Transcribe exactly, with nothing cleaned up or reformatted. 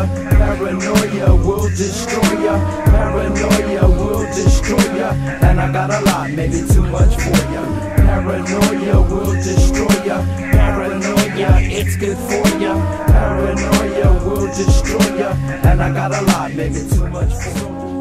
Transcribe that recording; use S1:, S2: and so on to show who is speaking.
S1: ya. Paranoia will destroy ya. Paranoia will destroy ya. And I got a lot, maybe too much for ya. Paranoia will destroy ya. Paranoia, it's good for ya. Paranoia will destroy ya. And I got a lot, maybe too much for ya.